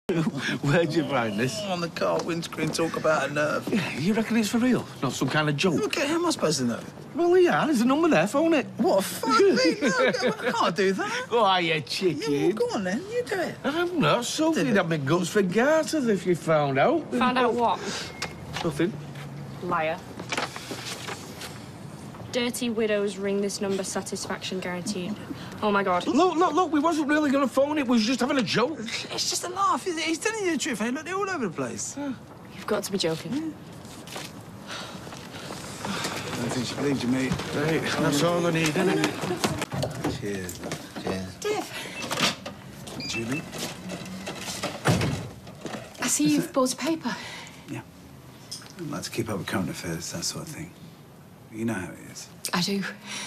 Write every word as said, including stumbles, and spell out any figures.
Where'd you find this? Oh, on the car windscreen, talk about a nerve. Yeah, you reckon it's for real? Not some kind of joke? Okay, how am I supposed to know? Well, yeah, there's a number there, phone it. What, fuck me? No, I can't do that. Oh, you chicken. Yeah, well, go on then, you do it. I'm not. Sophie'd have my guts for garters if you found out. Found out what? Nothing. Liar. Dirty widows ring this number, satisfaction guaranteed. Oh, my God. Look, look, look, we wasn't really going to phone it. We was just having a joke. It's just a laugh. He's, he's telling you the truth, hey? Look, they're all over the place. Oh, you've got to be joking. Yeah. I don't think she believed you, mate. Right, that's all I need, isn't it? Cheers. Cheers. Dev. Julie? I see you've bought a paper. Yeah. I like to keep up with current affairs, that sort of thing. You know how it is. I do.